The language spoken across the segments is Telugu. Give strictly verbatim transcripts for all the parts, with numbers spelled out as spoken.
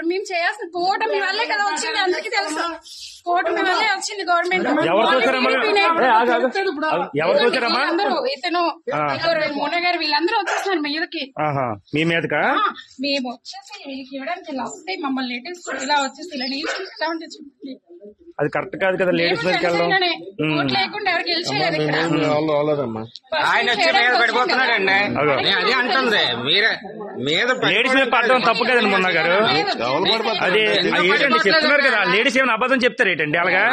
మరి మేము చేయాల్సిన కూటమి వల్లే కదా వచ్చింది, అందరికీ తెలుసు. కూటమి వల్లే వచ్చింది గవర్నమెంట్. అందరూ ఇతను మోన గారు వీళ్ళందరూ వచ్చేస్తున్నారు మీదకి. మీ మీదకా మేము వచ్చేసి వీళ్ళకి ఇవ్వడానికి లాస్ట్ టైం మమ్మల్ని లేటెస్ట్ ఇలా వచ్చేసి ఇలా నీళ్ళు ఎలా ఉంటే చెప్పండి. అది కరెక్ట్ కాదు కదా. లేడీస్ మీదకి ఓట్ లేకుండా ఎవరు గెలిచేయాలి ఇక్కడ. ఆయన వచ్చి మీద పడిపోతున్నాడండి. అదే అంటుంది మీరే మీద లేడీస్ మీద పడడం తప్పు కదండి మొన్న గారు. అది ఏంటండి చెప్తున్నారు కదా, లేడీస్ ఏమైనా అబద్ధం చెప్తారు ఏంటండి అలాగా?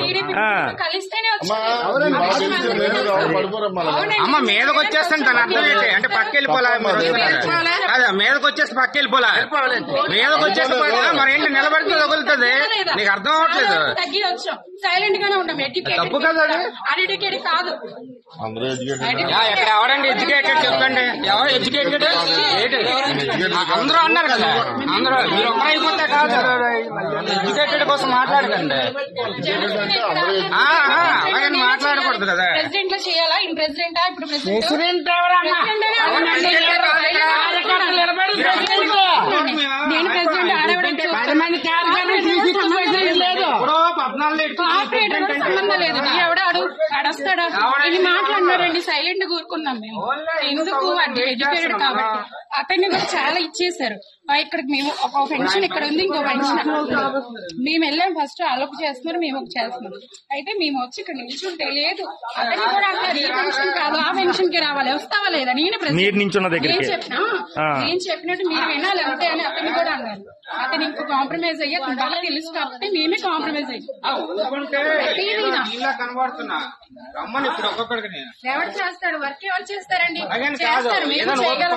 అమ్మ మీదకి వచ్చేస్తాను తన అర్థం ఏంటి అంటే పక్క వెళ్ళిపోలే. అదే మీదకి వచ్చేసి పక్క వెళ్ళిపోలే. మీదకి వచ్చేసి మరి ఏంటి నిలబడితే తగులుతుంది. నీకు అర్థం అవ్వట్లేదు. సైలెంట్ గానే ఉంటాం. తప్పు కదా అన్ఎడ్యుకేటెడ్ కాదు. ఇక్కడ ఎవరండి ఎడ్యుకేటెడ్ చెప్పండి. ఎవరు ఎడ్యుకేటెడ్? అందరూ అన్నారు కదా, అందరూ మీరు ఒక్క అయిపోతే కాదు. ఎడ్యుకేటెడ్ కోసం మాట్లాడకండి. అలాగే మాట్లాడకూడదు కదా. ప్రెసిడెంట్ లో చేయాలా? ఇన్ ప్రెసిడెంటా? ఇప్పుడు ప్రెసిడెంట్ నేను ప్రెసిడెంట్ ఆడవడం సంబంధం లేదు. ఎవడ అడుగు అడస్తాడా ఇది మాట్లాడినారండి. సైలెంట్ కూరుకున్నాం మేము. ఎందుకు ఎడ్యుకేటెడ్ కాబట్టి అతన్ని కూడా చాలా ఇచ్చేసారు. ఇక్కడికి మేము ఒక పెన్షన్ ఇక్కడ ఉంది, ఇంకో పెన్షన్ మేము వెళ్ళాం. ఫస్ట్ అలోపు చేస్తున్నారు, మేము ఒక చేస్తున్నాం. అయితే మేము వచ్చి ఇక్కడ నిల్చుంటే లేదు అతన్ని కూడా అంటారు ఈ పెన్షన్ కాదు ఆ పెన్షన్ కి రావాలి, వస్తావా లేదా? నేను నేను చెప్పినా నేను చెప్పినట్టు మీరు వినాలి అంతే అని అతన్ని కూడా అన్నారు. అతను ఇంకో కాంప్రమైజ్ అయ్యి అతను బాగా తెలుసు కాబట్టి మేమే కాంప్రమైజ్ అయ్యాం. ఎవరు చేస్తాడు వర్క్? ఎవరు చేస్తారండి? చేస్తారు. మేము చేయగలం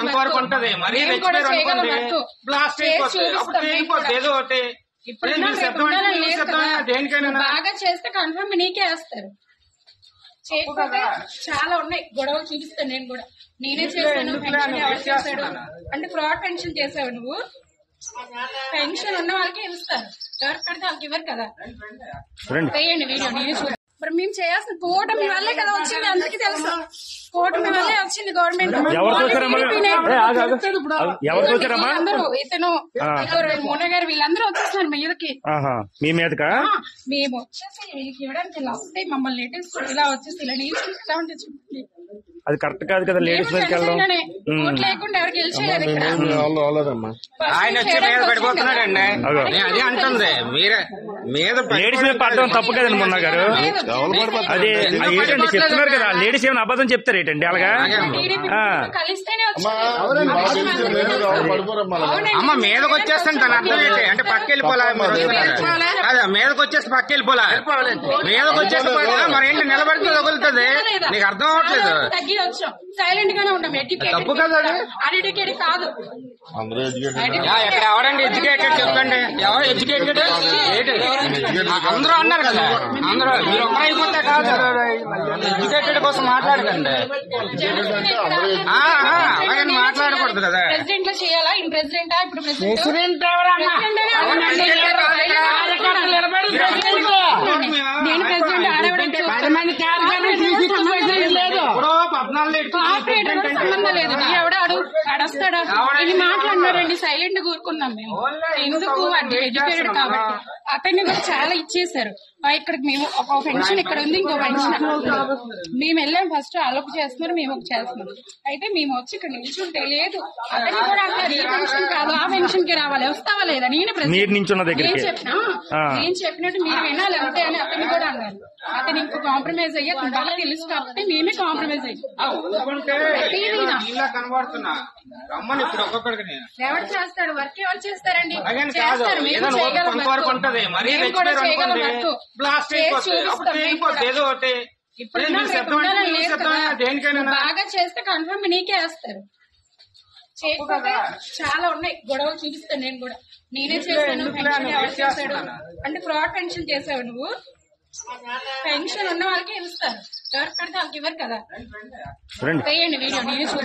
బాగా చేస్తే కన్ఫర్మ్ నీకే వేస్తారు. చేయకపోతే చాలా ఉన్నాయి గొడవలు చూపిస్తాను నేను కూడా. నేనే చేశాను పెన్షన్ ఎవరు చేశాడు అంటే ఫ్రాడ్ పెన్షన్ చేసావు నువ్వు. పెన్షన్ ఉన్న వాళ్ళకి ఇస్తారు, ఎవరు కడితే వాళ్ళకి ఇవ్వరు కదా. వేయండి వీడియో నేనే చూడ. మరి మేము చేయాల్సిన కూటమి వల్లే కదా వచ్చింది, అందరికీ తెలుసు. కూటమి వల్లే వచ్చింది గవర్నమెంట్. అందరూ ఇతను మోన గారు వీళ్ళందరూ వచ్చేస్తున్నారు మీదకి. మీ మీదకా మేము వచ్చేసి వీళ్ళకి ఇవ్వడానికి లాస్ట్ టైం మమ్మల్ని లేటెస్ట్ ఇలా వచ్చేసి ఇలా నీళ్ళు ఎలా ఉంటే చెప్పండి. అది కరెక్ట్ కాదు కదా. లేడీస్ మీదకి ఓట్ లేకుండా ఎవరు గెలిచేయాలి ఇక్కడ. ఆయన వచ్చి మీద పడిపోతున్నాడండి. అదే అంటుంది మీరే మీద లేడీస్ మీద పడడం తప్పు కదండి మొన్న గారు. అది ఏంటండి చెప్తున్నారు కదా, లేడీస్ ఏమైనా అబద్ధం చెప్తారు ఏంటండి అలాగా? అమ్మ మీదకి వచ్చేస్తాను తన అర్థం ఏంటి అంటే పక్క వెళ్ళిపోలే. అదే మీదకి వచ్చేసి పక్క వెళ్ళిపోలే. మీదకి వచ్చేసి మరి ఏంటి నిలబడితే తగులుతుంది. నీకు అర్థం అవ్వట్లేదు. సైలెంట్ గానే ఉంటాం. తప్పు కదా అన్ఎడ్యుకేటెడ్ కాదు. ఇక్కడ ఎవరండి ఎడ్యుకేటెడ్ చెప్పండి. ఎవరు ఎడ్యుకేటెడ్? అందరూ అన్నారు కదా, అందరూ మీరు ఒక్క అయిపోతే కాదు. ఎడ్యుకేటెడ్ కోసం మాట్లాడకండి. అలాగే మాట్లాడకూడదు కదా. ప్రెసిడెంట్ లో చేయాలా? ఇన్ ప్రెసిడెంటా? ఇప్పుడు ప్రెసిడెంట్ నేను ప్రెసిడెంట్ ఆడవడం సంబంధం లేదు. ఎవడ అడుగు అడస్తాడా ఇది మాట్లాడినారండి. సైలెంట్ కూరుకున్నాం మేము. ఎందుకు ఎడ్యుకేటెడ్ కాబట్టి అతన్ని కూడా చాలా ఇచ్చేసారు. ఇక్కడికి మేము ఒక పెన్షన్ ఇక్కడ ఉంది, ఇంకో పెన్షన్ మేము వెళ్ళాం. ఫస్ట్ అలోపు చేస్తున్నారు, మేము ఒక చేస్తున్నాం. అయితే మేము వచ్చి ఇక్కడ నిల్చుంటే లేదు అతన్ని కూడా అంటారు ఈ పెన్షన్ కాదు ఆ పెన్షన్ కి రావాలి, వస్తావా లేదా? నేను నేను చెప్పినా నేను చెప్పినట్టు మీరు వినాలి అంతే అని అతన్ని కూడా అన్నారు. అతను ఇంకో కాంప్రమైజ్ అయ్యి అతను బాగా తెలుసు కాబట్టి మేమే కాంప్రమైజ్ అయ్యాం. ఎవరు చేస్తాడు వర్క్? ఎవరు చేస్తారండి? చేస్తారు. మేము చేయగలం బాగా చేస్తే కన్ఫర్మ్ నీకే వేస్తారు. చేయకపోతే చాలా ఉన్నాయి గొడవలు చూపిస్తాను నేను కూడా. నేనే చేశాను పెన్షన్ ఎవరు చేశాడు అంటే ఫ్రాడ్ పెన్షన్ చేసావు నువ్వు. పెన్షన్ ఉన్న వాళ్ళకి ఇస్తారు, ఎవరు కడితే వాళ్ళకి ఇవ్వరు కదా. వేయండి వీడియో నేనే చూడ.